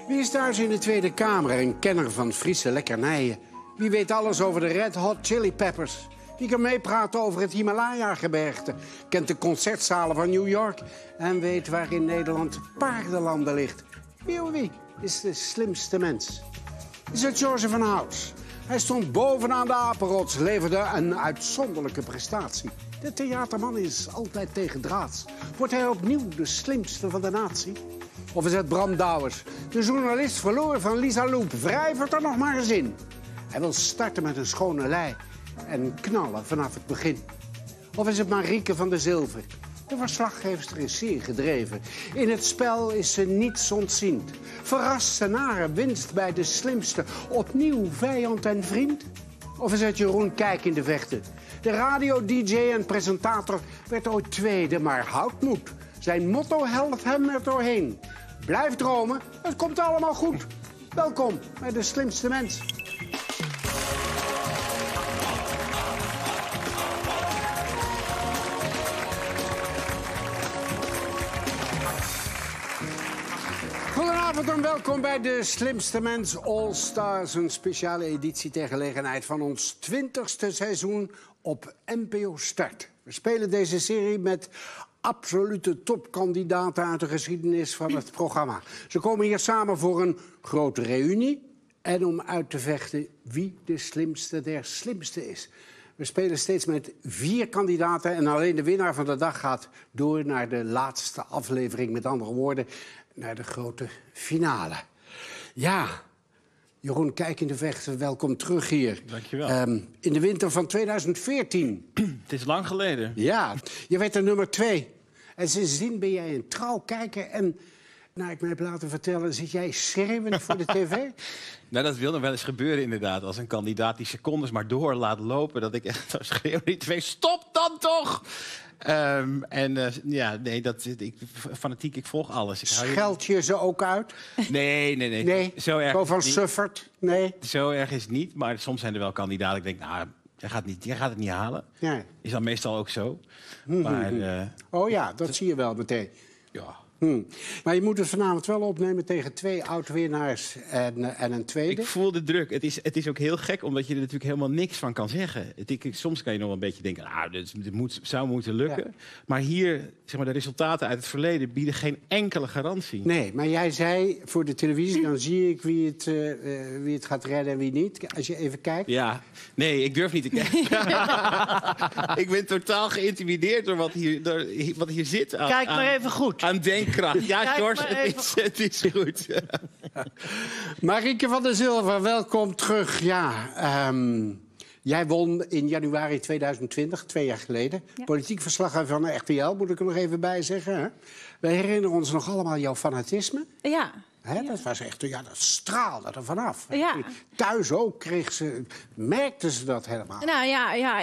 Wie is thuis in de Tweede Kamer een kenner van Friese lekkernijen? Wie weet alles over de Red Hot Chili Peppers? Wie kan meepraten over het Himalaya-gebergte? Kent de concertzalen van New York? En weet waar in Nederland paardenlanden ligt? Wie is de slimste mens? Is het George van Houts? Hij stond bovenaan de apenrots, leverde een uitzonderlijke prestatie. De theaterman is altijd tegen draads. Wordt hij opnieuw de slimste van de natie? Of is het Bram Douwers? De journalist verloor van Lisa Loep. Wrijvert er nog maar eens in. Hij wil starten met een schone lei en knallen vanaf het begin. Of is het Marieke van der Zilver? De verslaggeefster is zeer gedreven. In het spel is ze niets ontziend. Verrast ze naar winst bij de slimste. Opnieuw vijand en vriend? Of is het Jeroen Kijk in de vechten? De radio-dj en presentator werd ooit tweede, maar houdt moed. Zijn motto helpt hem er doorheen. Blijf dromen, het komt allemaal goed. Welkom bij De Slimste Mens. Goedenavond en welkom bij De Slimste Mens All Stars. Een speciale editie ter gelegenheid van ons 20e seizoen op NPO Start. We spelen deze serie met absolute topkandidaten uit de geschiedenis van het programma. Ze komen hier samen voor een grote reunie en om uit te vechten wie de slimste der slimste is. We spelen steeds met 4 kandidaten en alleen de winnaar van de dag gaat door naar de laatste aflevering. Met andere woorden, naar de grote finale. Ja, Jeroen Kijk in de vechten, welkom terug hier. Dankjewel. In de winter van 2014. Het is lang geleden. Ja, je werd er nummer 2. En sindsdien ben jij een trouw kijker en, nou, ik me heb laten vertellen, zit jij schreeuwend voor de tv? Nou, dat wil nog wel eens gebeuren inderdaad. Als een kandidaat die secondes maar door laat lopen, dat ik echt zou schreeuwen in de tv, stop dan toch! Fanatiek, ik volg alles. Scheld je ze ook uit? Nee. Zo erg Zo van is het suffert? Nee. Zo erg is het niet, maar soms zijn er wel kandidaten. Ik denk, nou, jij gaat het niet halen. Ja. Is dan meestal ook zo. Maar, oh ja, dat zie je wel meteen. ja. Maar je moet het vanavond wel opnemen tegen 2 oud-winnaars en een tweede. Ik voel de druk. Het is ook heel gek, omdat je er natuurlijk helemaal niks van kan zeggen. Soms kan je nog een beetje denken, nou, dit zou moeten lukken. Ja. Maar hier, zeg maar, de resultaten uit het verleden bieden geen enkele garantie. Nee, maar jij zei voor de televisie, dan zie ik wie het gaat redden en wie niet. Als je even kijkt. Ja, nee, ik durf niet te kijken. Ik ben totaal geïntimideerd door wat hier zit. Kijk maar even goed. Aan denkkracht. Ja, George, het is goed. Marieke van der Zilver, welkom terug. Ja, jij won in januari 2020, 2 jaar geleden. Ja. Politiek verslaggever van de RTL, moet ik er nog even bij zeggen. Hè? We herinneren ons nog allemaal jouw fanatisme. Ja. Hè, dat was echt, ja, dat straalde er vanaf. Ja. Thuis ook merkten ze dat helemaal. Nou ja,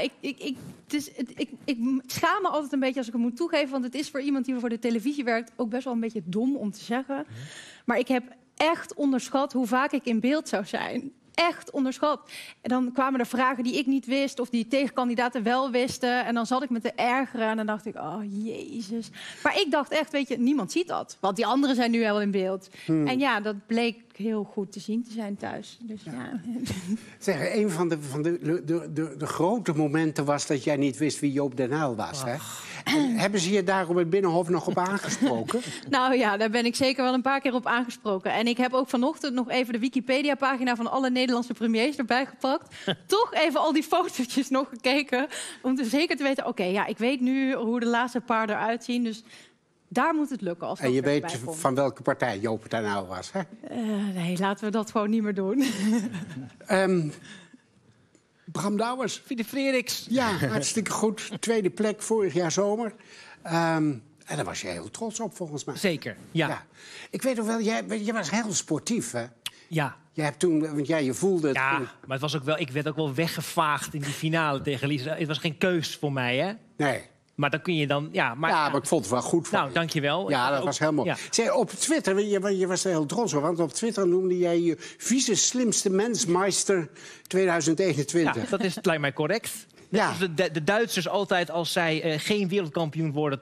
ik schaam me altijd een beetje als ik het moet toegeven. Want het is voor iemand die voor de televisie werkt ook best wel een beetje dom om te zeggen. Maar ik heb echt onderschat hoe vaak ik in beeld zou zijn. Echt onderschat. En dan kwamen er vragen die ik niet wist of die tegenkandidaten wel wisten. En dan zat ik me te ergeren en dan dacht ik, oh jezus. Maar ik dacht echt, weet je, niemand ziet dat. Want die anderen zijn nu wel in beeld. En ja, dat bleek heel goed te zien te zijn thuis. Dus ja. Zeg, een van de grote momenten was dat jij niet wist wie Joop den Uyl was. Hè? Hebben ze je daar op het Binnenhof nog op aangesproken? Nou ja, daar ben ik zeker wel een paar keer op aangesproken. En ik heb ook vanochtend nog even de Wikipedia-pagina van alle Nederlandse premiers erbij gepakt. Toch even al die fotootjes nog gekeken. Om zeker te weten, oké, ja, ik weet nu hoe de laatste paar eruit zien. Dus daar moet het lukken. Als en je weet van welke partij Joop den Uyl was, hè? Nee, laten we dat gewoon niet meer doen. Bram Douwers. Philip Frederiks. Ja, hartstikke goed. 2e plek vorig jaar zomer. En daar was je heel trots op, volgens mij. Zeker, ja. Ik weet nog wel, jij was heel sportief, hè? Ja. Je hebt toen, want je voelde het. Ja, maar het was ook wel, ik werd ook wel weggevaagd in die finale tegen Lisa. Het was geen keus voor mij, hè? Nee. Maar dan kun je dan... Ja, maar ik vond het wel goed van je. Dankjewel. Ja, dat was heel mooi. Ja. Zeg, op Twitter, je was er heel trots op, want op Twitter noemde jij je vice slimste mensmeister 2021. Ja, lijkt mij correct. Ja. De Duitsers altijd, als zij geen wereldkampioen worden, toch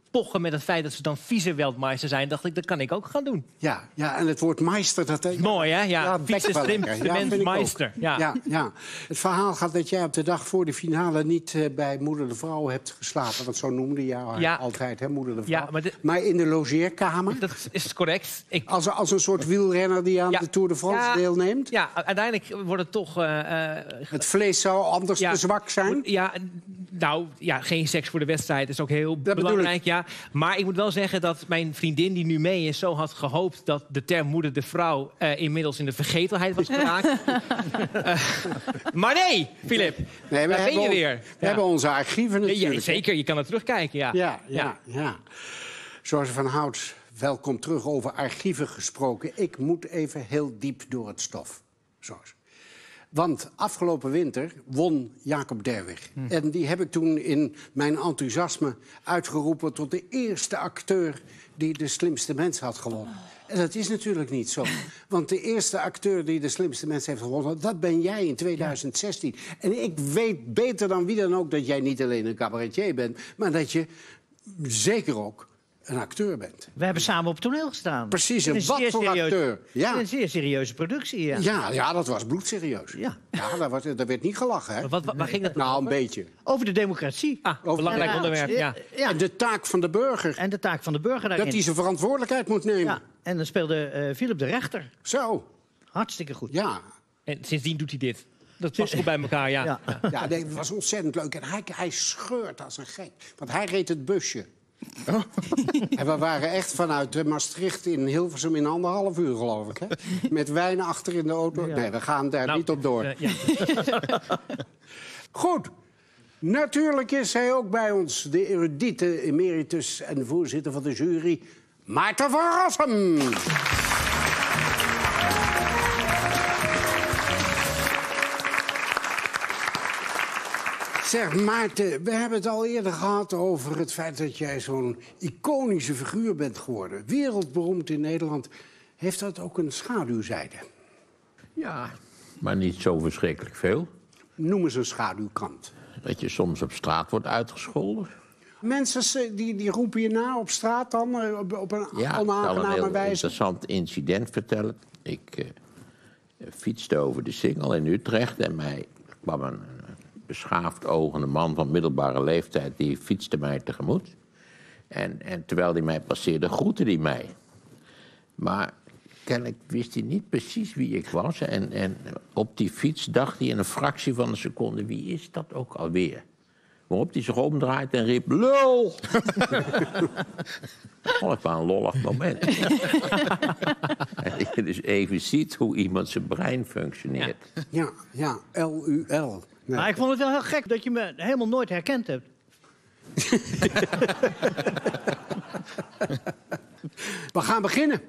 pochen met het feit dat ze dan vice-Weltmeister zijn, dacht ik, dat kan ik ook gaan doen. Ja, en het woord meister, dat... Mooi, hè? Ja, bekt wel lekker. Vind ik ook. Meister. Ja. Ja. Het verhaal gaat dat jij op de dag voor de finale niet bij Moeder de Vrouw hebt geslapen. Want zo noemde je haar altijd, hè, Moeder de Vrouw. Ja, maar in de logeerkamer? Dat is correct. Als een soort wielrenner die aan de Tour de France deelneemt? Ja, uiteindelijk wordt het toch... het vlees zou anders te zwak zijn? Geen seks voor de wedstrijd is ook heel belangrijk. Ja. Maar ik moet wel zeggen dat mijn vriendin die nu mee is... zo had gehoopt dat de term Moeder de Vrouw... inmiddels in de vergetelheid was geraakt. Maar nee, Filip, daar ben je weer. We hebben onze archieven natuurlijk. Ja, zeker, je kan er terugkijken, ja. George van Hout, welkom terug. Over archieven gesproken. Ik moet even heel diep door het stof. George. Want afgelopen winter won Jacob Derwig. En die heb ik toen in mijn enthousiasme uitgeroepen... tot de eerste acteur die de slimste mens had gewonnen. En dat is natuurlijk niet zo. Want de eerste acteur die de slimste mens heeft gewonnen... dat ben jij in 2016. En ik weet beter dan wie dan ook dat jij niet alleen een cabaretier bent... maar dat je zeker ook een acteur bent. We hebben samen op toneel gestaan. Precies, en wat voor acteur. Ja. Een zeer serieuze productie, Ja, dat was bloedserieus. Ja, daar werd niet gelachen, hè? Waar ging het nou, over? Een beetje. Over de democratie. Belangrijk onderwerp, ja. En de taak van de burger. En de taak van de burger daarin. Dat hij zijn verantwoordelijkheid moet nemen. Ja. En dan speelde Philip de Rechter. Zo. Hartstikke goed. Ja. En sindsdien doet hij dit. Dat past goed bij elkaar, ja. Het was ontzettend leuk. En hij scheurt als een gek. Want hij reed het busje. Oh. En we waren echt vanuit Maastricht in Hilversum in 1,5 uur, geloof ik. Hè? Met wijn achter in de auto. Ja. Nee, we gaan daar niet op door. Goed. Natuurlijk is hij ook bij ons, de erudite emeritus en voorzitter van de jury, Maarten van Rossum. Zeg, Maarten, we hebben het al eerder gehad over het feit dat jij zo'n iconische figuur bent geworden. Wereldberoemd in Nederland. Heeft dat ook een schaduwzijde? Ja, maar niet zo verschrikkelijk veel. Noem eens een schaduwkant. Dat je soms op straat wordt uitgescholden. Mensen die roepen je na op straat dan, op een onaangename wijze? Ik zal een heel interessant incident vertellen. Ik fietste over de Singel in Utrecht en mij kwam een beschaafd ogende man van middelbare leeftijd, die fietste mij tegemoet. En terwijl hij mij passeerde, groette hij mij. Maar kennelijk wist hij niet precies wie ik was. En op die fiets dacht hij in een fractie van een seconde, wie is dat ook alweer? Waarop hij zich omdraait en riep, lul! Dat was wel een lollig moment. En je dus even ziet hoe iemand zijn brein functioneert. Ja, LUL. Nee. Maar ik vond het wel heel gek dat je me helemaal nooit herkend hebt. We gaan beginnen.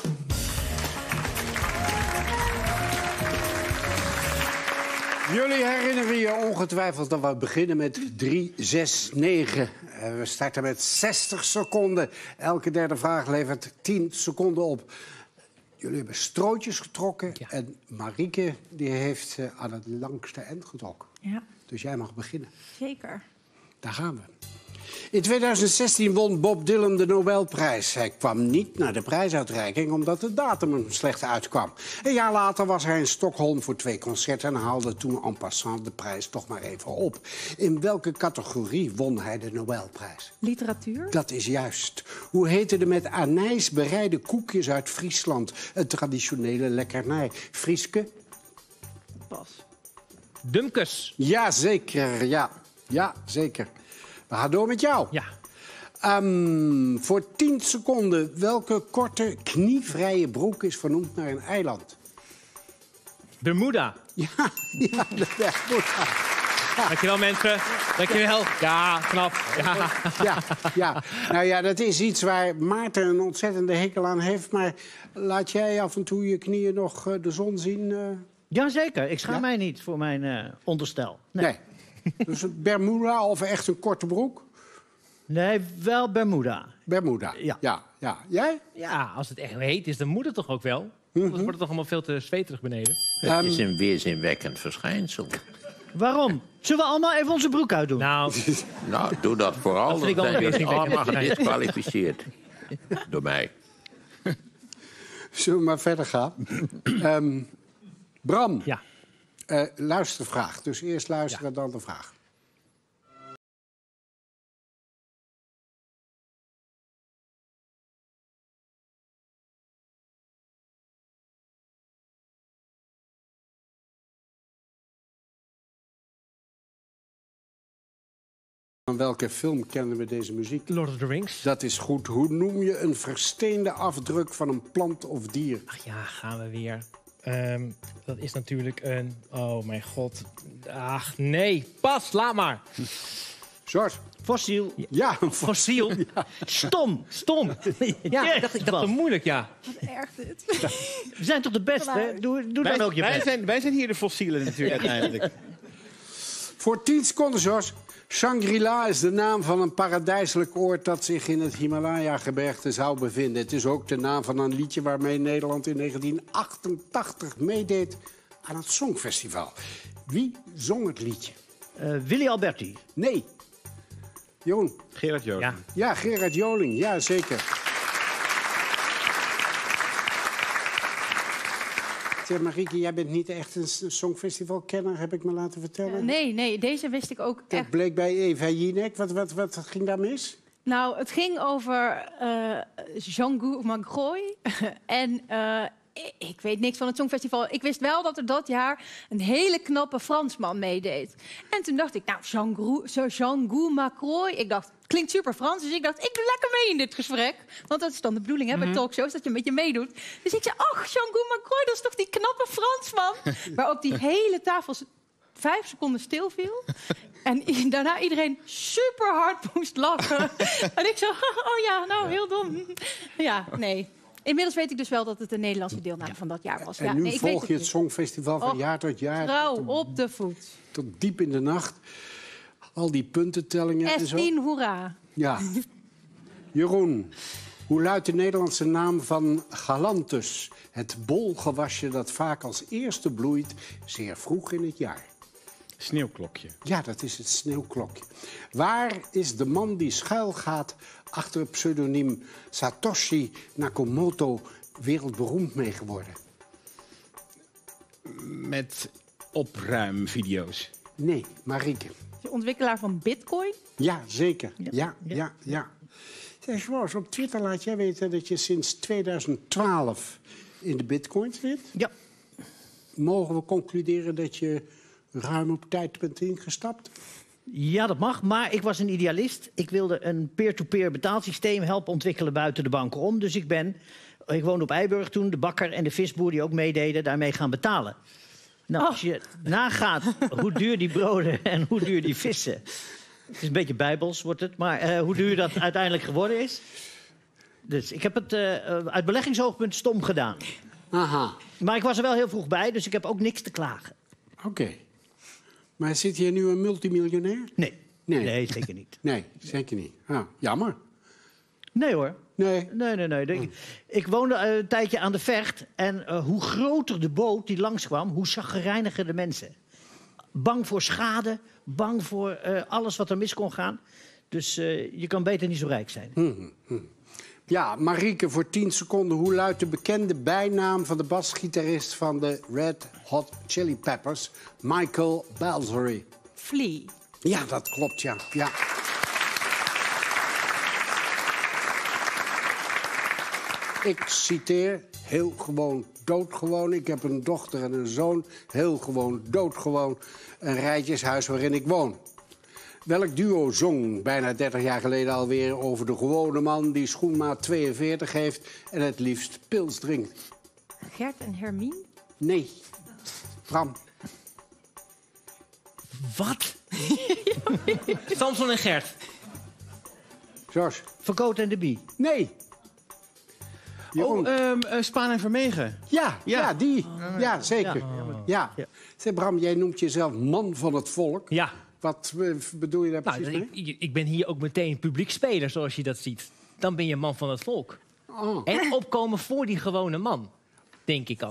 Jullie herinneren je ongetwijfeld dat we beginnen met 3, 6, 9. We starten met 60 seconden. Elke derde vraag levert 10 seconden op. Jullie hebben strootjes getrokken. Ja. En Marieke die heeft aan het langste eind getrokken. Ja. Dus jij mag beginnen. Zeker. Daar gaan we. In 2016 won Bob Dylan de Nobelprijs. Hij kwam niet naar de prijsuitreiking omdat de datum hem slecht uitkwam. Een jaar later was hij in Stockholm voor 2 concerten... en haalde toen en passant de prijs toch maar even op. In welke categorie won hij de Nobelprijs? Literatuur? Dat is juist. Hoe heette de met anijs bereide koekjes uit Friesland? Een traditionele lekkernij. Frieske? Pas. Dumkes. Jazeker, ja, zeker. We gaan door met jou. Ja. Voor 10 seconden, welke korte, knievrije broek is vernoemd naar een eiland? Bermuda. Ja, de Bermuda. Dankjewel, mensen. Dankjewel. Ja, knap. Ja. Nou ja, dat is iets waar Maarten een ontzettende hekel aan heeft. Maar laat jij af en toe je knieën nog de zon zien? Jazeker, ik schaam mij niet voor mijn onderstel. Nee. Dus een Bermuda of echt een korte broek? Nee, wel Bermuda. Bermuda, ja. Jij? Ja, als het echt heet is, dan moet het toch ook wel? Anders wordt het toch allemaal veel te zweterig beneden? Het is een weerzinwekkend verschijnsel. Waarom? Zullen we allemaal even onze broek uitdoen? Nou, Nou, doe dat vooral. Dat Dan vind ik wel zijn een jullie beetje allemaal gek. gedisqualificeerd. Door mij. Zullen we maar verder gaan? Bram, ja. luistervraag. Dus eerst luisteren, dan de vraag. Van welke film kennen we deze muziek? Lord of the Rings. Dat is goed. Hoe noem je een versteende afdruk van een plant of dier? Ach ja, gaan we weer. Dat is natuurlijk een... Oh mijn god. Ach nee, pas, laat maar. George? Fossiel. Ja, Fossiel. Stom. Stom. Ja, ik dacht moeilijk, ja. Wat erg dit. We zijn toch de beste? Doe dan ook je best. Wij zijn hier de fossielen natuurlijk uiteindelijk. Voor 10 seconden, George. Shangri-La is de naam van een paradijselijk oord dat zich in het Himalaya-gebergte zou bevinden. Het is ook de naam van een liedje waarmee Nederland in 1988 meedeed aan het Songfestival. Wie zong het liedje? Willy Alberti. Nee. Jeroen? Gerard Joling. Ja. Ja, Gerard Joling. Ja, zeker. Zeg, Marieke, jij bent niet echt een Songfestival-kenner, heb ik me laten vertellen. Nee, deze wist ik ook Dat echt. bleek bij Eva Jinek. Wat ging daar mis? Nou, het ging over Jean Macroy. En ik weet niks van het Songfestival. Ik wist wel dat er dat jaar een hele knappe Fransman meedeed. En toen dacht ik, nou, Jean Macroy. Ik dacht, klinkt super Frans. Dus ik dacht, ik doe lekker mee in dit gesprek. Want dat is dan de bedoeling hè, bij talkshows, dat je een beetje meedoet. Dus ik zei, ach, Jean Macroy, dat is toch die knappe Fransman? Waarop die hele tafel 5 seconden stil viel. En daarna iedereen super hard moest lachen. En ik zo, oh ja, nou, heel dom. Ja, nee. Inmiddels weet ik dus wel dat het de Nederlandse deelname van dat jaar was. En Ja, nu nee, ik volg weet je het niet. Songfestival van Och, jaar tot jaar. Trouw op de voet. Tot diep in de nacht. Al die puntentellingen en zo. S10, hoera. Ja. Jeroen, hoe luidt de Nederlandse naam van Galanthus? Het bolgewasje dat vaak als eerste bloeit, zeer vroeg in het jaar. Sneeuwklokje. Ja, dat is het sneeuwklokje. Waar is de man die schuilgaat achter het pseudoniem Satoshi Nakamoto wereldberoemd mee geworden? Met opruimvideo's. Nee, Marieke. De ontwikkelaar van Bitcoin. Ja, zeker. Ja. Zeg, George, op Twitter laat jij weten dat je sinds 2012 in de bitcoin zit. Ja. Mogen we concluderen dat je ruim op tijd bent ingestapt? Ja, dat mag, maar ik was een idealist. Ik wilde een peer-to-peer betaalsysteem helpen ontwikkelen buiten de banken om. Dus ik woonde op Eiburg toen, de bakker en de visboer die ook meededen, daarmee gaan betalen. Nou, als je nagaat hoe duur die broden en hoe duur die vissen... Het is een beetje bijbels, wordt het, maar hoe duur dat uiteindelijk geworden is. Dus ik heb het uit beleggingsoogpunt stom gedaan. Aha, Maar ik was er wel heel vroeg bij, dus ik heb ook niks te klagen. oké. Maar zit hier nu een multimiljonair? Nee, zeker niet. Nee, zeker niet. Ah, jammer. Nee hoor. Nee. Nee. Ik woonde een tijdje aan de Vecht. En hoe groter de boot die langskwam, hoe chagrijniger de mensen. Bang voor schade, bang voor alles wat er mis kon gaan. Dus je kan beter niet zo rijk zijn. Ja, Marieke, voor 10 seconden. Hoe luidt de bekende bijnaam van de basgitarist van de Red Hot Chili Peppers, Michael Balsbury? Flea. Ja, dat klopt, ja. Ik citeer, heel gewoon, doodgewoon. Ik heb een dochter en een zoon, heel gewoon, doodgewoon. Een rijtjeshuis waarin ik woon. Welk duo zong bijna 30 jaar geleden alweer over de gewone man die schoenmaat 42 heeft en het liefst pils drinkt? Gert en Hermine? Nee. Bram. Wat? Samson en Gert. George. Verkoot en de Bie. Nee. Jeroen. Spaan en Vermegen. Ja, die. Ja, zeker. Ja. Zeg, Bram, jij noemt jezelf man van het volk. Ja. Wat bedoel je daar precies mee? Ik ben hier ook meteen publiekspeler, zoals je dat ziet. Dan ben je man van het volk. Oh. En opkomen voor die gewone man, denk ik ook.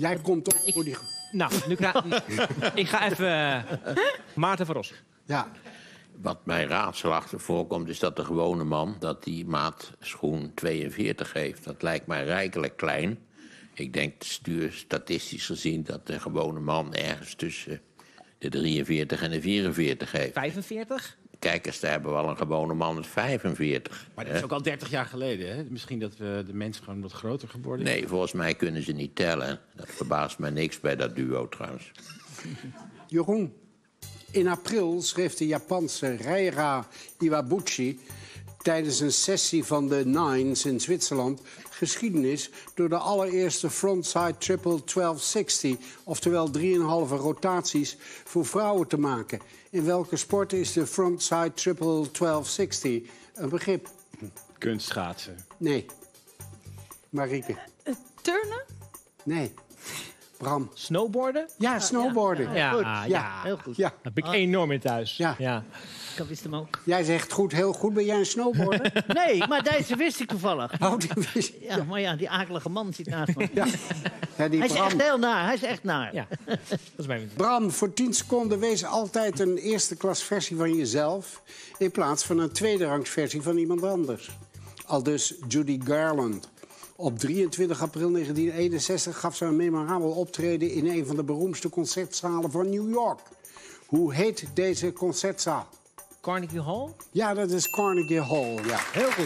Jij komt op voor die... Nou, ik ga even... Maarten van Rossum. Ja. Wat mij raadselachtig voorkomt, is dat de gewone man... dat die maat schoen 42 heeft. Dat lijkt mij rijkelijk klein. Ik denk statistisch gezien dat de gewone man ergens tussen de 43 en de 44 heeft. 45? Kijk eens, daar hebben we al een gewone man met 45. Maar dat is ook al 30 jaar geleden, hè? Misschien dat de mensen gewoon wat groter geworden is. Nee, volgens mij kunnen ze niet tellen. Dat verbaast mij niks bij dat duo trouwens. Jeroen, in april schreef de Japanse Reira Iwabuchi... tijdens een sessie van de Nines in Zwitserland... geschiedenis door de allereerste frontside triple 1260... oftewel 3,5 rotaties voor vrouwen te maken. In welke sport is de frontside triple 1260 een begrip? Kunstschaatsen. Nee. Marieke? Turnen? Nee. Bram? Snowboarden? Ja, snowboarden. Ja, Heel goed. Ja. Dat heb ik enorm in thuis. Ja. Ik wist hem ook. Jij zegt goed, heel goed. Ben jij een snowboarder? Nee, maar deze wist ik toevallig. Oh, die wist- Ja, maar ja, die akelige man zit naast me. Ja. Ja, die Hij is Bram. echt heel naar. Hij is echt naar. Ja, dat is mijn... Bram, voor 10 seconden wees altijd een eerste klas versie van jezelf... in plaats van een tweede rangs versie van iemand anders. Aldus Judy Garland. Op 23 april 1961 gaf ze een memorabel optreden... in een van de beroemdste concertzalen van New York. Hoe heet deze concertzaal? Carnegie Hall? Ja, dat is Carnegie Hall, ja. Heel goed.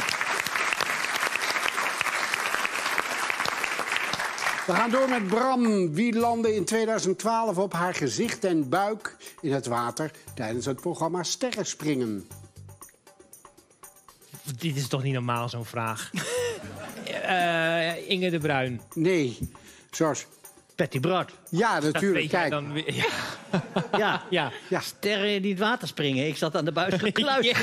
We gaan door met Bram. Wie landde in 2012 op haar gezicht en buik in het water... tijdens het programma Sterrenspringen? Dit is toch niet normaal, zo'n vraag? Inge de Bruin. Nee. Zoals... Patty Bart. Ja, Dat natuurlijk. weet jij Kijk. dan weer. Ja. Ja. Ja. Sterren die in het water springen. Ik zat aan de buis gekluisterd.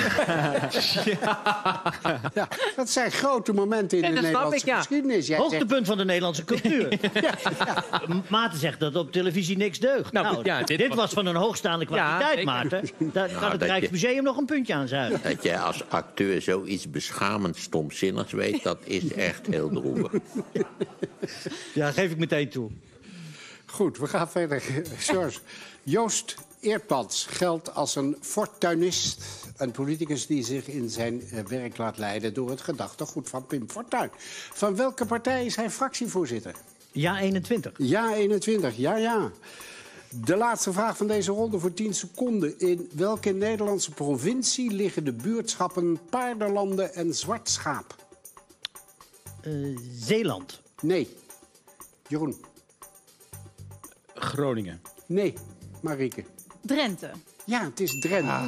Ja, dat zijn grote momenten in Ja, de dat snap Nederlandse ik, ja. geschiedenis. Jij zegt, Hoogtepunt van de Nederlandse cultuur. Maarten zegt dat op televisie niks deugt. Nou, ja, dit was van een hoogstaande kwaliteit, zeker. Maarten. Daar kan het dat je- Rijksmuseum nog een puntje aan zuigen. Dat jij als acteur zoiets beschamend stomzinnigs weet... dat is echt heel droevig. Ja, geef ik meteen toe. Goed, we gaan verder. George. Joost Eertmans geldt als een fortuinist. Een politicus die zich in zijn werk laat leiden... door het gedachtegoed van Pim Fortuyn. Van welke partij is hij fractievoorzitter? Ja, 21. Ja, 21. Ja. De laatste vraag van deze ronde voor 10 seconden. In welke Nederlandse provincie liggen de buurtschappen Paardenlanden en Zwartschaap? Zeeland. Nee. Jeroen? Groningen. Nee. Marieke? Drenthe. Ja, het is Drenthe.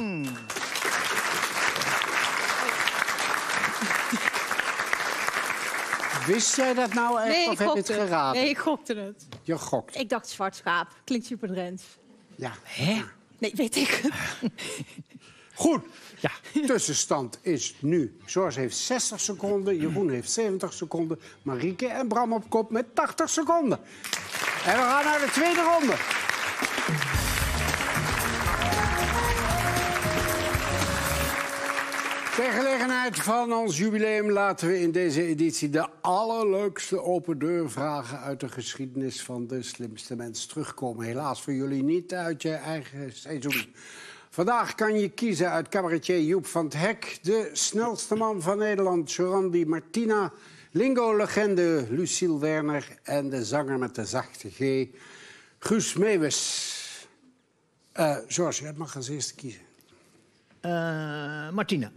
Wist jij dat nou echt, Nee, of ik heb je het gokte. geraden? Nee, ik gokte het. Je gokt. Ik dacht zwart schaap. Klinkt super Drents. Ja. Nee, weet ik. Goed. Ja. Tussenstand is nu. George heeft 60 seconden, Jeroen heeft 70 seconden... Marieke en Bram op kop met 80 seconden. En we gaan naar de tweede ronde. Ter gelegenheid van ons jubileum laten we in deze editie... de allerleukste open deurvragen uit de geschiedenis van de slimste mens terugkomen. Helaas voor jullie niet uit je eigen seizoen. Vandaag kan je kiezen uit cabaretier Joep van het Hek... de snelste man van Nederland, Jorandi Martina... lingo-legende Lucille Werner... en de zanger met de zachte G, Guus Meeuwis. George, jij mag als eerste kiezen. Martina.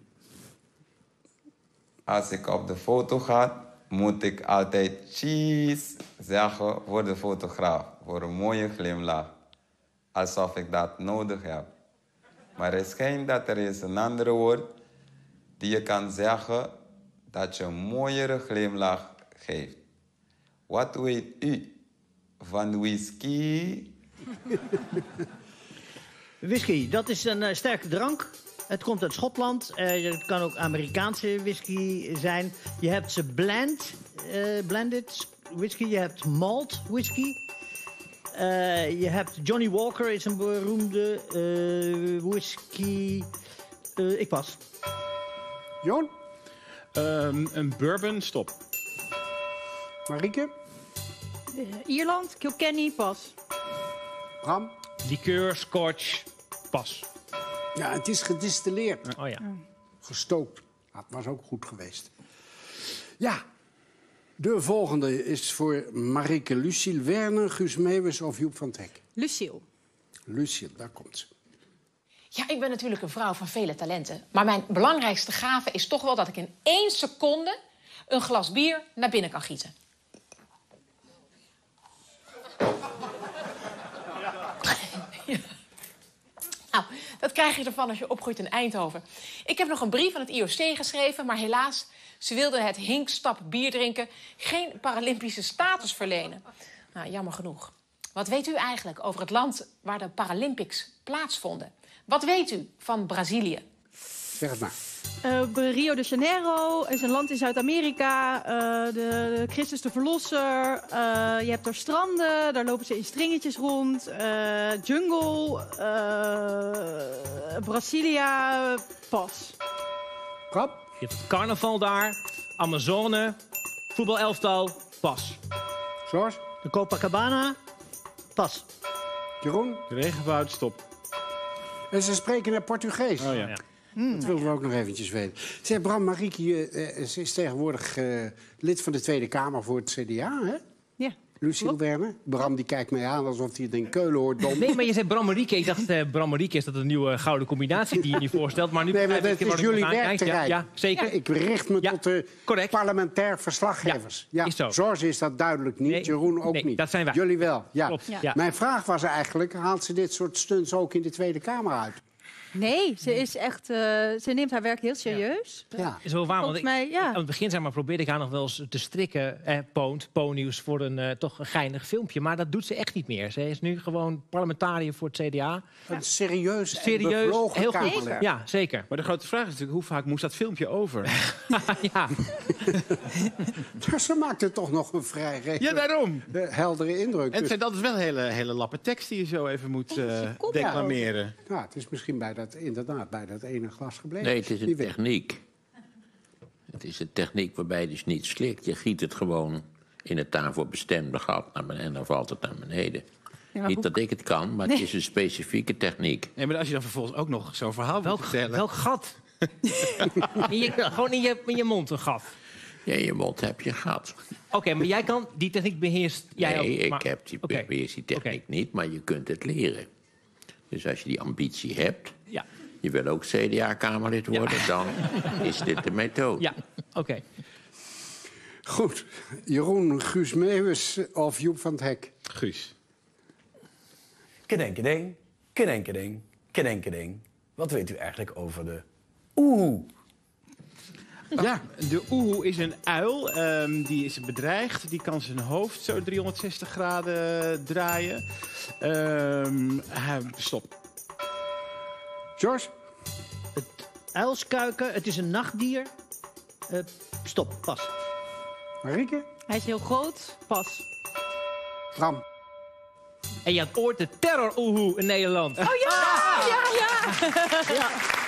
Als ik op de foto ga, moet ik altijd cheese zeggen voor de fotograaf. Voor een mooie glimlach. Alsof ik dat nodig heb. Maar het schijnt dat er is een andere woord die je kan zeggen dat je een mooiere glimlach geeft. Wat weet u van whisky? Whisky, dat is een sterke drank. Het komt uit Schotland. Het kan ook Amerikaanse whisky zijn. Je hebt ze blended whisky. Je hebt malt whisky. Je hebt Johnny Walker, is een beroemde whisky. Ik pas. Joon? Een bourbon, stop. Marieke? Ierland, Kilkenny, pas. Bram? Liqueur, scotch, pas. Ja, het is gedistilleerd. Oh ja. Gestookt. Dat was ook goed geweest. Ja, de volgende is voor Marieke Lucille Werner, Guus Meeuwis of Joep van het Hek. Lucille. Lucille, daar komt ze. Ja, ik ben natuurlijk een vrouw van vele talenten. Maar mijn belangrijkste gave is toch wel dat ik in 1 seconde een glas bier naar binnen kan gieten. Ja. Nou, dat krijg je ervan als je opgroeit in Eindhoven. Ik heb nog een brief aan het IOC geschreven, maar helaas, ze wilden het hinkstap bier drinken geen Paralympische status verlenen. Nou, jammer genoeg. Wat weet u eigenlijk over het land waar de Paralympics plaatsvonden? Wat weet u van Brazilië? Zeg het maar. Rio de Janeiro is een land in Zuid-Amerika. De Christus de Verlosser. Je hebt daar stranden, daar lopen ze in stringetjes rond. Jungle. Brasilia. Pas. Bram? Je hebt het carnaval daar, Amazone, voetbalelftal, pas. George? De Copacabana, pas. Jeroen? De regenwoud, stop. En ze spreken in Portugees. Oh ja. Dat wilden we ook nog eventjes weten. Zeg, Bram, Marieke ze is tegenwoordig lid van de Tweede Kamer voor het CDA, hè? Ja. Lucille Werner. Bram die kijkt mij aan alsof hij het in Keulen hoort. Dom. Nee, maar je zei Bram Marieke. Ik dacht, Bram Marieke is dat een nieuwe gouden combinatie die je nu voorstelt. Maar nu Nee, maar begrijp dat ik is waar ik jullie tegenaan kijk. werkterrein. Ja, zeker. Ik richt me Ja, tot de correct. parlementair verslaggevers. Ja, is zo. George is dat duidelijk niet, Nee, Jeroen ook nee, niet. dat zijn wij. Jullie wel, ja. Klopt, ja. Mijn vraag was eigenlijk, haalt ze dit soort stunts ook in de Tweede Kamer uit? Nee, ze is echt. Ze neemt haar werk heel serieus. Ja. Is wel waar, want Volgens mij, ja. aan het begin zeg maar, probeerde ik haar nog wel eens te strikken, Po-nieuws, voor een toch een geinig filmpje. Maar dat doet ze echt niet meer. Ze is nu gewoon parlementariër voor het CDA. Een serieus en Serieus, bevlogen heel goed. Kamerlid. Ja, zeker. Maar de grote vraag is natuurlijk, hoe vaak moest dat filmpje over? Ja. Dus ze maakt er toch nog een vrij Ja, daarom. heldere indruk. En het Dus, zijn altijd wel hele lappe tekst die je zo even moet komt declameren. ja, het is misschien bij dat ene glas gebleven. Nee, het is Wie een weet. techniek. Het is een techniek waarbij je dus niet slikt. Je giet het gewoon in het daarvoor bestemde gat naar beneden en dan valt het naar beneden. Ja, maar Niet hoe- dat ik het kan, maar het is een specifieke techniek. Nee, maar als je dan vervolgens ook nog zo'n verhaal moet vertellen... Welk gat? Gewoon in je mond een gat. Ja, in je mond heb je gat. Oké, maar jij kan die techniek beheerst. Jij Nee, ook, maar- ik heb die, Oké. beheers die techniek Oké. niet, maar je kunt het leren. Dus als je die ambitie hebt, Ja, je wil ook CDA-Kamerlid worden, dan is dit de methode. ja. Oké. Goed. Jeroen, Guus Meeuwis of Joep van het Hek? Guus. Kedenkeding, kedenkeding, kedenkeding. Wat weet u eigenlijk over de oeh? Ja, de oehoe is een uil. Die is bedreigd. Die kan zijn hoofd zo 360 graden draaien. Stop. George? Uilskuiken, het is een nachtdier. Stop, pas. Marieke? Hij is heel groot. Pas. Bram? En je had ooit de terror-oehoe in Nederland. Oh ja! Ja!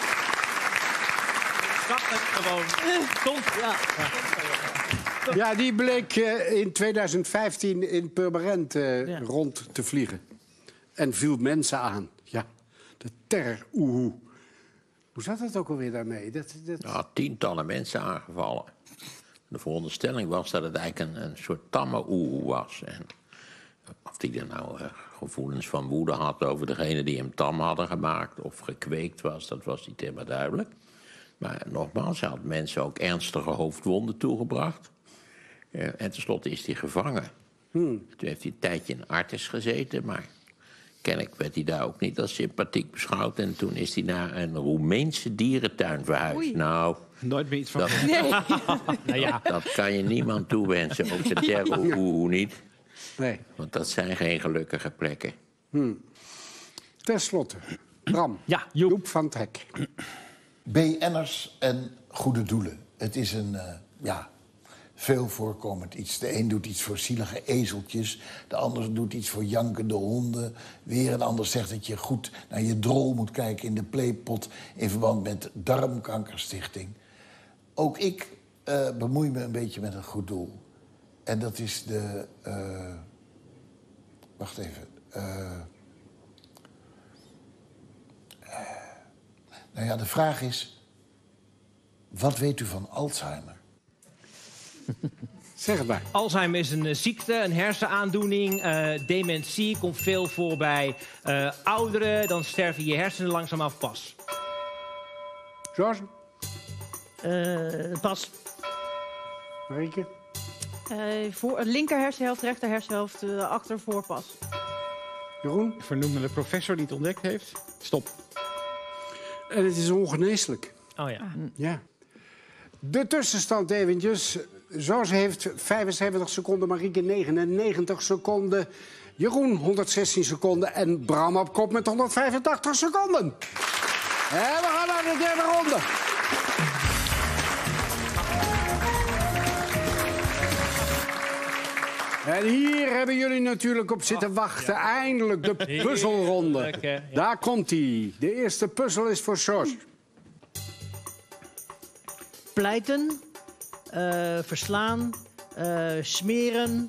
Gewoon. Stond. Ja. Ja, die bleek in 2015 in Purmerend rond te vliegen. En viel mensen aan. Ja, de terror-oehoe. Hoe zat het ook alweer daarmee? Ja, tientallen mensen aangevallen. De veronderstelling was dat het eigenlijk een soort tamme oehoe was. En of die er nou gevoelens van woede had over degene die hem tam hadden gemaakt... of gekweekt was, dat was niet helemaal duidelijk. Maar nogmaals, hij had mensen ook ernstige hoofdwonden toegebracht. En tenslotte is hij gevangen. Toen heeft hij een tijdje in Artes gezeten, maar kennelijk werd hij daar ook niet als sympathiek beschouwd. En toen is hij naar een Roemeense dierentuin verhuisd. Oei. Nou, Nooit meer iets van... dat, Nou ja. dat kan je niemand toewensen, ook de terror niet. Nee. Want dat zijn geen gelukkige plekken. Ten slotte, Bram. Ja, Joep. Joep van het Hek. BN'ers en goede doelen. Het is een veel voorkomend iets. De een doet iets voor zielige ezeltjes. De ander doet iets voor jankende honden. Weer een ander zegt dat je goed naar je drol moet kijken in de playpot... in verband met Darmkankerstichting. Ook ik bemoei me een beetje met een goed doel. En dat is de Wacht even. Nou ja, de vraag is... Wat weet u van Alzheimer? Zeg het maar. Alzheimer is een ziekte, een hersenaandoening. Dementie komt veel voor bij ouderen. Dan sterven je hersenen langzaam af. Pas. George? Pas. Marieke? Voor linker hersenhelft, rechter hersenhelft, achter, voor, pas. Jeroen? Vernoemde professor die het ontdekt heeft. Stop. En het is ongeneeslijk. Oh ja. Ja. De tussenstand eventjes. George heeft 75 seconden, Marieke 99 seconden. Jeroen 116 seconden en Bram op kop met 185 seconden. En we gaan naar de derde ronde. En hier hebben jullie natuurlijk op zitten wachten. Ja. Eindelijk de puzzelronde. Ja. Daar komt-ie. De eerste puzzel is voor George. Pleiten, verslaan, smeren,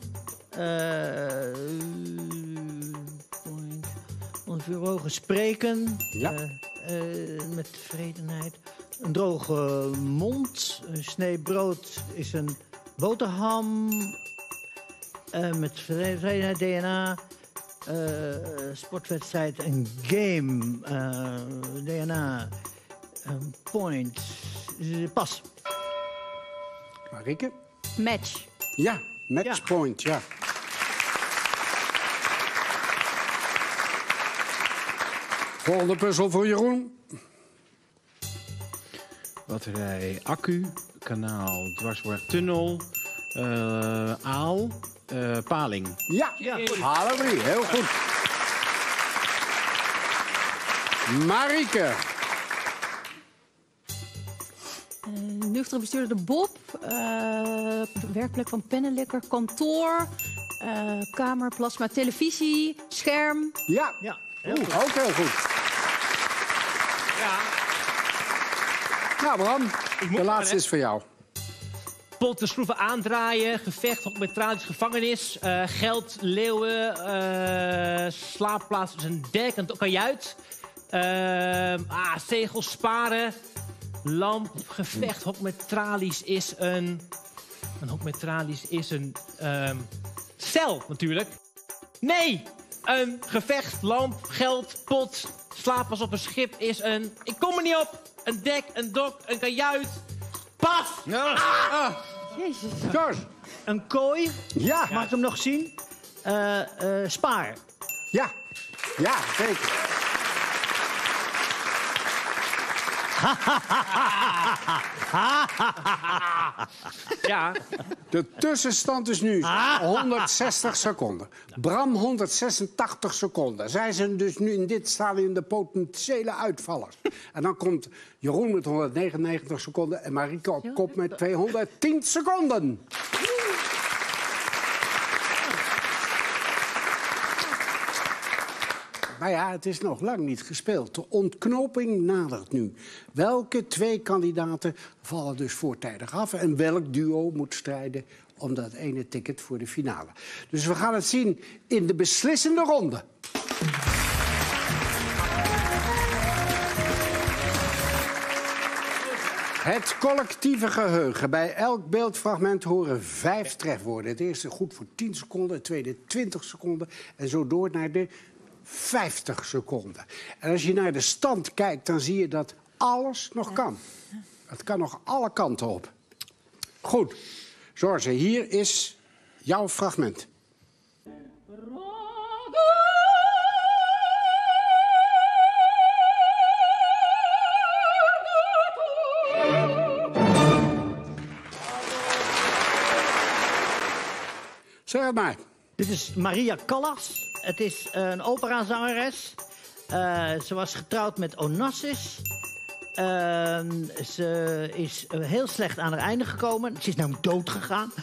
onder ogen spreken, ja. Met tevredenheid. Een droge mond, een snee brood is een boterham, met tevredenheid, DNA, sportwedstrijd, een game, DNA, een point, pas. Marieke? Match. Ja, matchpoint, ja. Volgende puzzel voor Jeroen. Batterij, accu, kanaal, dwarsborg, tunnel, aal, paling. Ja, alle drie, heel goed. Marieke. Nuchtere bestuurder de Bob. Werkplek van pennenlikker. Kantoor. Kamer, plasma, televisie. Scherm. Ja, ook heel goed. Ja. Nou, Bram, de laatste is voor jou. Potten, schroeven aandraaien. Gevecht met tralies, gevangenis. Geld, leeuwen. Slaapplaats is een dek, een kajuit. Zegels, sparen. Lamp, gevecht, hok met tralies is een... Een hok met tralies is een... cel, natuurlijk. Nee! Een gevecht, lamp, geld, pot, slaappas op een schip is een... Ik kom er niet op! Een dek, een dok, een kajuit. Pas! Jezus. George. Een kooi. Ja. Mag ik hem nog zien? Spaar. Ja, zeker. Ja. De tussenstand is nu 160 seconden. Bram 186 seconden. Zij zijn dus nu in dit stadium de potentiële uitvallers. En dan komt Jeroen met 199 seconden en Marieke op kop met 210 seconden. Maar ja, het is nog lang niet gespeeld. De ontknoping nadert nu. Welke twee kandidaten vallen dus voortijdig af? En welk duo moet strijden om dat ene ticket voor de finale? Dus we gaan het zien in de beslissende ronde. Het collectieve geheugen. Bij elk beeldfragment horen 5 trefwoorden. Het eerste goed voor 10 seconden, het tweede 20 seconden... en zo door naar de 50 seconden. En als je naar de stand kijkt, dan zie je dat alles nog kan. Het kan nog alle kanten op. Goed. George, hier is jouw fragment. Zeg het maar. Dit is Maria Callas. Het is een operazangeres. Ze was getrouwd met Onassis. Ze is heel slecht aan haar einde gekomen. Ze is namelijk dood gegaan.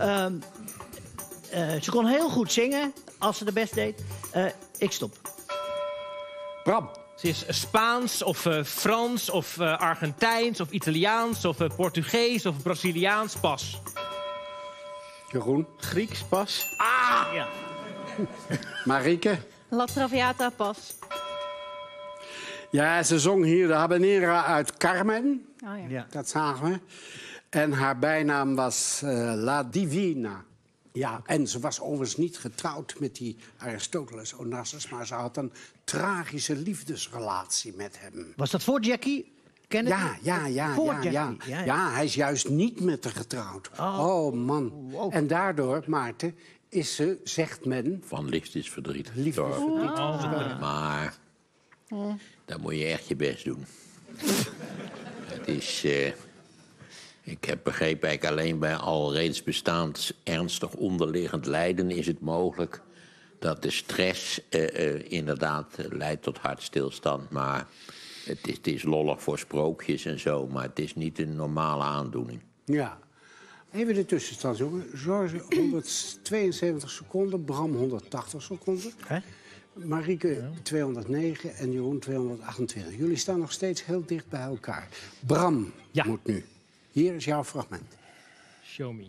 Ze kon heel goed zingen, als ze de best deed. Ik stop. Bram. Ze is Spaans of Frans of Argentijns of Italiaans of Portugees of Braziliaans. Pas. Jeroen. Grieks, pas. Ja. Marieke? La Traviata, pas. Ja, ze zong hier de habanera uit Carmen. Oh, ja. Ja. Dat zagen we. En haar bijnaam was La Divina. Ja, en ze was overigens niet getrouwd met die Aristoteles Onassis... maar ze had een tragische liefdesrelatie met hem. Was dat voor Jackie Kennedy? Voor Jackie. Ja, hij is juist niet met haar getrouwd. Oh, man. Wow. En daardoor, Maarten, is ze, zegt men... Van liefdesverdriet. Liefdesverdriet. Maar dan moet je echt je best doen. Het is... ik heb begrepen, eigenlijk alleen bij al reeds bestaand ernstig onderliggend lijden is het mogelijk dat de stress inderdaad leidt tot hartstilstand. Maar het is lollig voor sprookjes en zo, maar het is niet een normale aandoening. Ja. Even de tussenstand, jongen. George 172 seconden, Bram 180 seconden. Hè? Marieke 209 en Jeroen 228. Jullie staan nog steeds heel dicht bij elkaar. Bram moet nu. Hier is jouw fragment. Show me.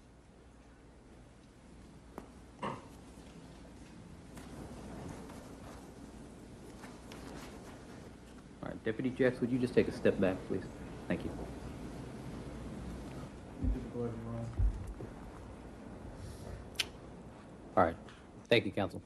All right, Deputy Jex, would you just take a step back, please? Thank you. All right. Thank you, counsel.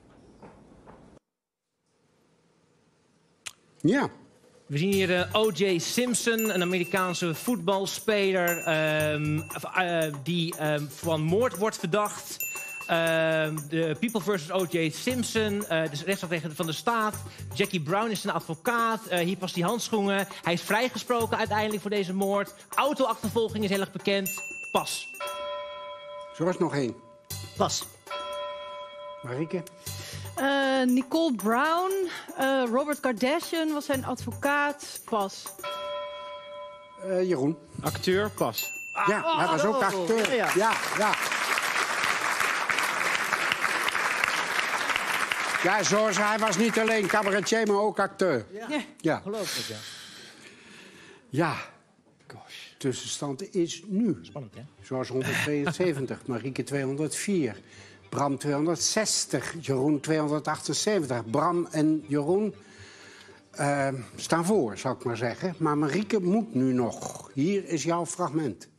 Ja. We zien hier O.J. Simpson, een Amerikaanse voetbalspeler... die van moord wordt verdacht. De People vs. O.J. Simpson, dus rechtsafweging van de staat. Jackie Brown is een advocaat. Hier past die handschoenen. Hij is vrijgesproken uiteindelijk voor deze moord. Auto-achtervolging is heel erg bekend. Pas. Zo was nog één. Pas. Marieke? Nicole Brown, Robert Kardashian was zijn advocaat. Pas. Jeroen? Acteur, pas. Ja, hij was ook acteur. Ja. Ja, George, hij was niet alleen cabaretier, maar ook acteur. Ja. Geloof ik, ja. Ja. Tussenstand is nu. Spannend, hè? George 172, Marieke 204. Bram 260, Jeroen 278. Bram en Jeroen staan voor, zou ik maar zeggen. Maar Marieke moet nu nog. Hier is jouw fragment.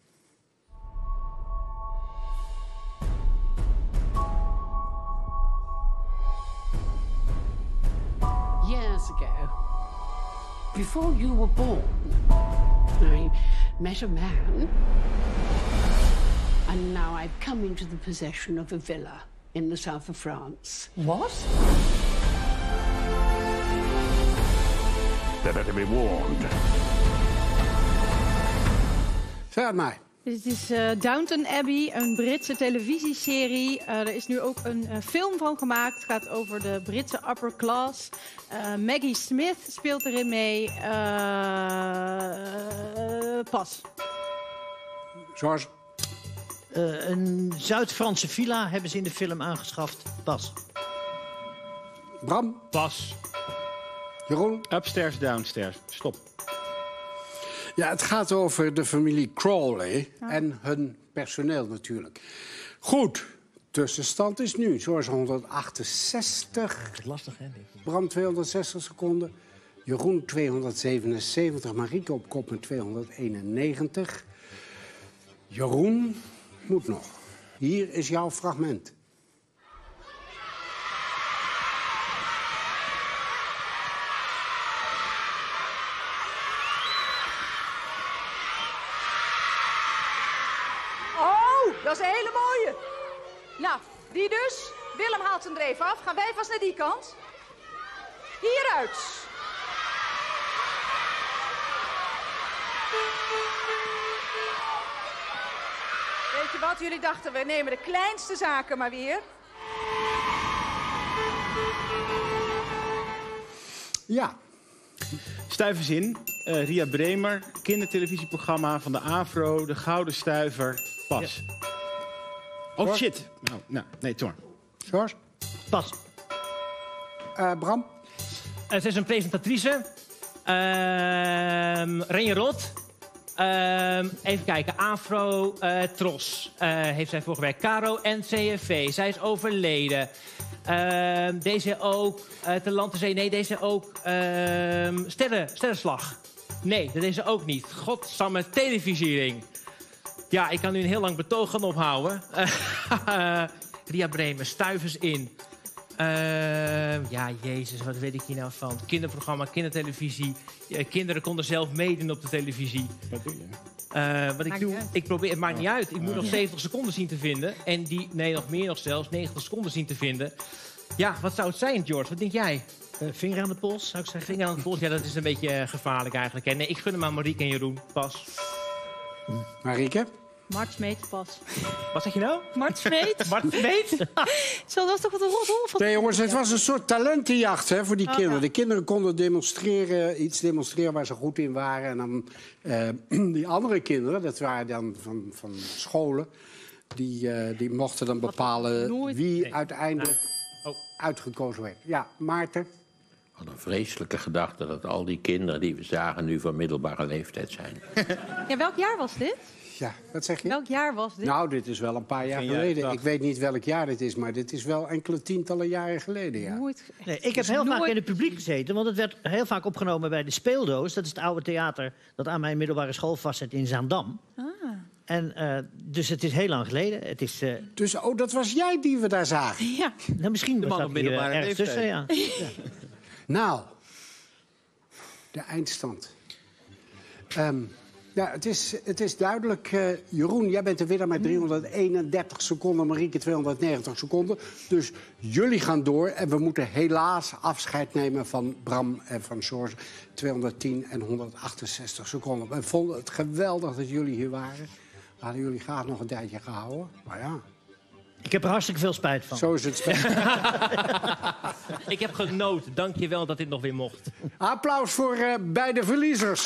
Years ago, before you were born, I met a man. And now I've come into the possession of a villa in the south of France. What? They better be warned. Zeg maar. Dit is Downton Abbey, een Britse televisieserie. Er is nu ook een film van gemaakt. Het gaat over de Britse upper class. Maggie Smith speelt erin mee. Pas. George? Een Zuid-Franse villa hebben ze in de film aangeschaft. Pas. Bram? Pas. Jeroen? Upstairs, downstairs. Stop. Ja, het gaat over de familie Crawley en hun personeel natuurlijk. Goed, tussenstand is nu. George 168. Lastig, hè? Bram 260 seconden. Jeroen 277. Marieke op kop met 291. Jeroen moet nog. Hier is jouw fragment. Oh, dat is een hele mooie. Nou, die dus. Willem haalt zijn dreef af. Gaan wij vast naar die kant. Hieruit. Weet je wat? Jullie dachten, we nemen de kleinste zaken maar weer. Ja. Stuiverzin, Ria Bremer, kindertelevisieprogramma van de AVRO, De Gouden Stuiver, pas. Ja. Oh, shit. Nou, nee, Thor. George? Pas. Bram? Het is een presentatrice. Renje Rot. Even kijken. Afro, Tros. Heeft zij voor gewerkt. Caro en CFV. Zij is overleden. Deze ook Te Land, Te Zee. Nee, deze ook Sterrenslag. Nee, deze ook niet. Godsamme televisiering. Ja, ik kan nu een heel lang betoog gaan ophouden. Ria Bremen, Stuivers in. Ja, jezus, wat weet ik hier nou van? Kinderprogramma, kindertelevisie. Kinderen konden zelf meedoen op de televisie. Wat doe je? Wat ik doe, ik probeer, het maakt niet uit. Ik moet nog 70 seconden zien te vinden. En nog meer nog zelfs, 90 seconden zien te vinden. Ja, wat zou het zijn, George? Wat denk jij? Vinger aan de pols, zou ik zeggen. Vinger aan de pols, ja, dat is een beetje gevaarlijk eigenlijk. Hè? Nee, ik gun hem aan Marieke en Jeroen. Pas. Marieke? Mart Smeet, pas. Wat zeg je nou? Mart Smeet. Mart Smeet? Zo, dat was toch wat een roddel? Nee, jongens, het was een soort talentenjacht voor die kinderen. Ja. De kinderen konden iets demonstreren waar ze goed in waren. En dan die andere kinderen, dat waren dan van scholen... Die mochten dan bepalen wie uiteindelijk uitgekozen werd. Ja, Maarten? Wat een vreselijke gedachte dat al die kinderen die we zagen nu van middelbare leeftijd zijn. Ja, welk jaar was dit? Ja, wat zeg je? Welk jaar was dit? Nou, dit is wel een paar jaar geleden. Ik weet niet welk jaar dit is, maar dit is wel enkele tientallen jaren geleden, ja. Nee, ik heb heel vaak in het publiek gezeten, want het werd heel vaak opgenomen bij de Speeldoos. Dat is het oude theater dat aan mijn middelbare school vastzit in Zaandam. En, dus het is heel lang geleden. Het is, Dus dat was jij die we daar zagen? Ja. Nou, misschien was dat hier ergens tussen, ja. Nou, de eindstand. Ja, het is duidelijk. Jeroen, jij bent de winnaar met 331 seconden. Marieke 290 seconden. Dus jullie gaan door. En we moeten helaas afscheid nemen van Bram en van George. 210 en 168 seconden. We vonden het geweldig dat jullie hier waren. We hadden jullie graag nog een tijdje gehouden. Maar ja... Ik heb er hartstikke veel spijt van. Zo is het spijt. Ik heb genoten. Dank je wel dat dit nog weer mocht. Applaus voor beide verliezers.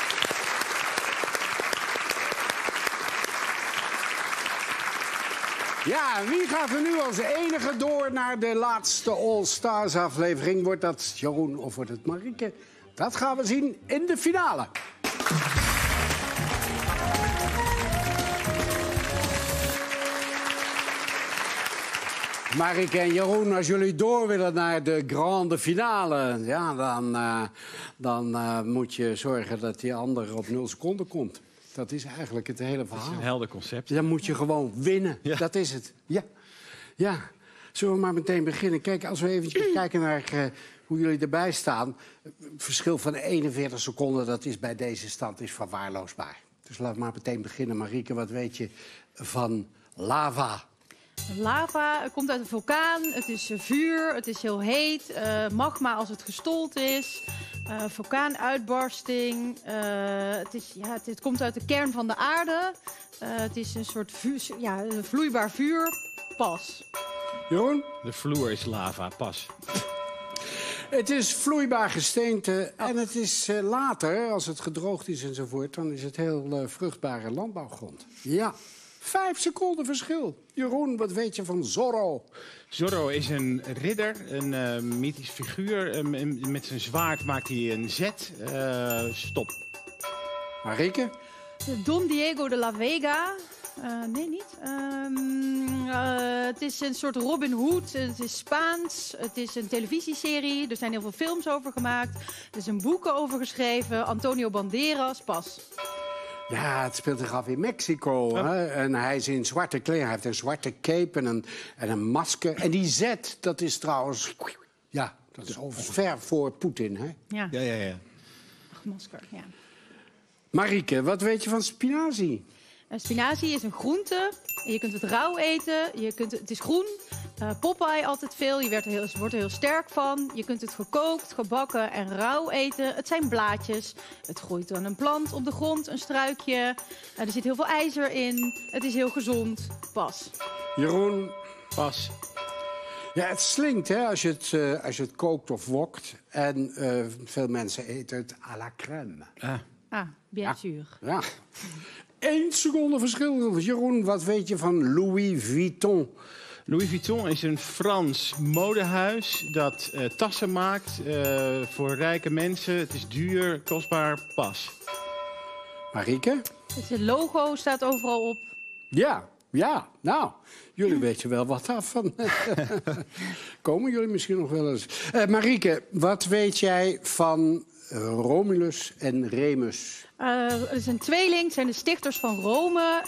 Ja, wie gaat er nu als enige door naar de laatste All-Stars aflevering? Wordt dat Jeroen of wordt het Marieke? Dat gaan we zien in de finale. Marieke en Jeroen, als jullie door willen naar de grande finale... Ja, dan moet je zorgen dat die ander op 0 seconden komt. Dat is eigenlijk het hele verhaal. Dat is een helder concept. Dan moet je gewoon winnen. Ja. Dat is het. Ja. Zullen we maar meteen beginnen? Kijk, als we even kijken naar hoe jullie erbij staan... Het verschil van 41 seconden, dat is bij deze stand is verwaarloosbaar. Dus laten we maar meteen beginnen. Marieke, wat weet je van lava? Lava komt uit een vulkaan, het is vuur, het is heel heet. Magma als het gestold is. Vulkaanuitbarsting. Het komt uit de kern van de aarde. Het is een soort vloeibaar vuur. Pas. Jeroen? De vloer is lava, pas. Het is vloeibaar gesteente en het is later, als het gedroogd is enzovoort... dan is het heel vruchtbare landbouwgrond. Ja. 5 seconden verschil. Jeroen, wat weet je van Zorro? Zorro is een ridder, een mythisch figuur. Met zijn zwaard maakt hij een zet. Stop. Marieke? Don Diego de la Vega. Nee, niet. Het is een soort Robin Hood. Het is Spaans. Het is een televisieserie. Er zijn heel veel films over gemaakt. Er zijn boeken over geschreven. Antonio Banderas, pas. Ja, het speelt zich af in Mexico. Ja. Hè? En hij is in zwarte kleding. Hij heeft een zwarte cape en een masker. En die zet, dat is trouwens... Ja, dat is al ver voor Poetin, hè? Ja. Masker, ja. Marieke, wat weet je van spinazie? Spinazie is een groente. Je kunt het rauw eten. Het is groen. Popeye altijd veel. Je wordt er heel sterk van. Je kunt het gekookt, gebakken en rauw eten. Het zijn blaadjes. Het groeit aan een plant op de grond, een struikje. Er zit heel veel ijzer in. Het is heel gezond. Pas. Jeroen? Pas. Ja, het slinkt, hè, als je het kookt of wokt. En veel mensen eten het à la crème. Bien sûr. Ja. 1 seconde verschil. Jeroen, wat weet je van Louis Vuitton? Louis Vuitton is een Frans modehuis dat tassen maakt voor rijke mensen. Het is duur, kostbaar, pas. Marieke? Het logo staat overal op. Ja, Ja, nou, jullie weten wel wat af van. Komen jullie misschien nog wel eens. Marieke, wat weet jij van Romulus en Remus? Het zijn tweeling, het zijn de stichters van Rome.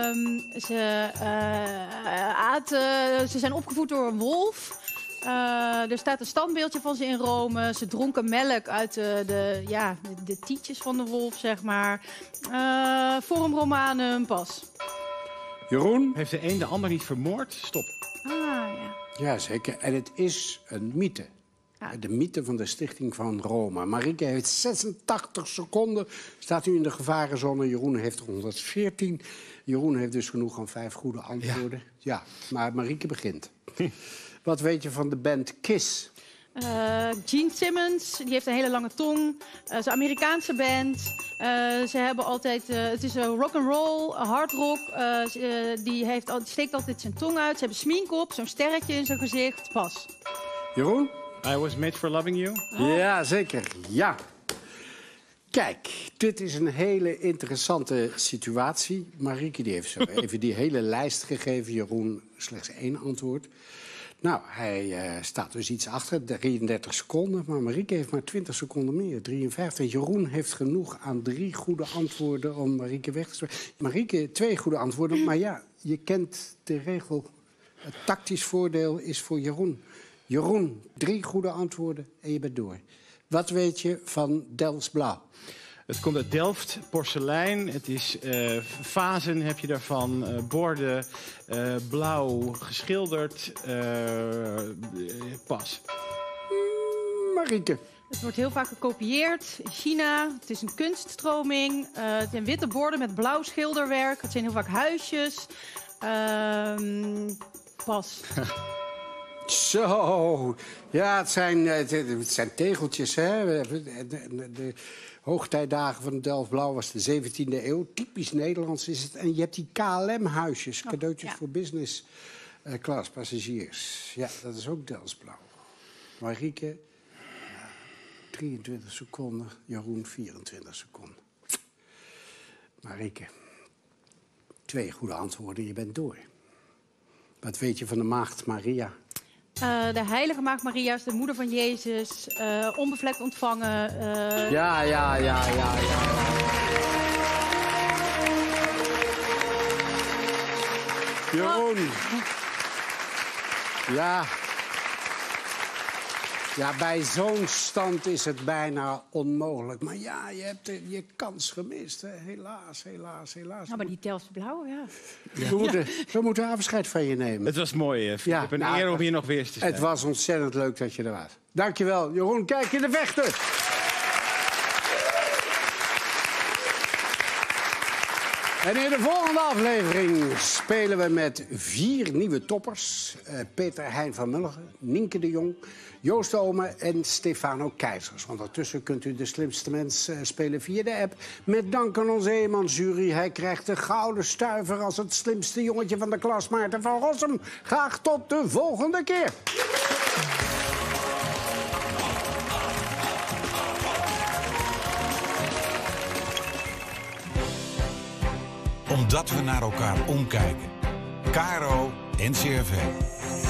Ze zijn opgevoed door een wolf. Er staat een standbeeldje van ze in Rome. Ze dronken melk uit de tietjes van de wolf, zeg maar. Forum Romanum, pas. Jeroen? Heeft de een de ander niet vermoord? Stop. Ja. Ja, zeker. En het is een mythe. Ja. De mythe van de stichting van Rome. Marieke heeft 86 seconden. Staat u in de gevarenzone. Jeroen heeft 114. Jeroen heeft dus genoeg aan 5 goede antwoorden. Ja, maar Marieke begint. Wat weet je van de band Kiss? Gene Simmons, die heeft een hele lange tong. Het is een Amerikaanse band. Ze hebben altijd... het is rock and roll, hard rock. Die steekt altijd zijn tong uit. Ze hebben smink op, zo'n sterretje in zijn gezicht. Pas. Jeroen? I Was Made for Loving You? Ja, zeker. Ja. Kijk, dit is een hele interessante situatie. Marieke die heeft zo even die hele lijst gegeven. Jeroen slechts 1 antwoord. Nou, hij staat dus iets achter, 33 seconden. Maar Marieke heeft maar 20 seconden meer, 53. Jeroen heeft genoeg aan 3 goede antwoorden om Marieke weg te spelen. Marieke, 2 goede antwoorden. Maar ja, je kent de regel. Het tactisch voordeel is voor Jeroen. Jeroen, 3 goede antwoorden en je bent door. Wat weet je van Delfts Blauw? Het komt uit Delft, porselein. Het is vazen heb je daarvan, borden, blauw geschilderd. Pas. Marieke. Het wordt heel vaak gekopieerd in China. Het is een kunststroming. Het zijn witte borden met blauw schilderwerk. Het zijn heel vaak huisjes. Pas. Zo, ja, het zijn tegeltjes, hè. De hoogtijdagen van Delft Blauw was de 17e eeuw. Typisch Nederlands is het. En je hebt die KLM-huisjes, cadeautjes voor business class passagiers. Ja, dat is ook Delft Blauw. Marieke, 23 seconden. Jeroen, 24 seconden. Marieke, 2 goede antwoorden, je bent door. Wat weet je van de maagd Maria? De heilige maagd Maria is de moeder van Jezus. Onbevlekt ontvangen. Ja. Jeroen. Ja, bij zo'n stand is het bijna onmogelijk. Maar ja, je hebt je kans gemist. Hè. Helaas. Nou, maar die Delftse Blauw, ja. We moeten afscheid van je nemen. Het was mooi, Ik heb een eer om hier nog weer eens te zijn. Het was ontzettend leuk dat je er was. Dankjewel. Jeroen, kijk in de vechten. En in de volgende aflevering spelen we met 4 nieuwe toppers. Peter Hein van Mulligen, Nienke de Jong, Joost Ome en Stefano Keizers. Ondertussen kunt u de slimste mens spelen via de app. Met dank aan onze eenmansjury. Hij krijgt de gouden stuiver als het slimste jongetje van de klas, Maarten van Rossum. Graag tot de volgende keer. Omdat we naar elkaar omkijken. KRO NCRV.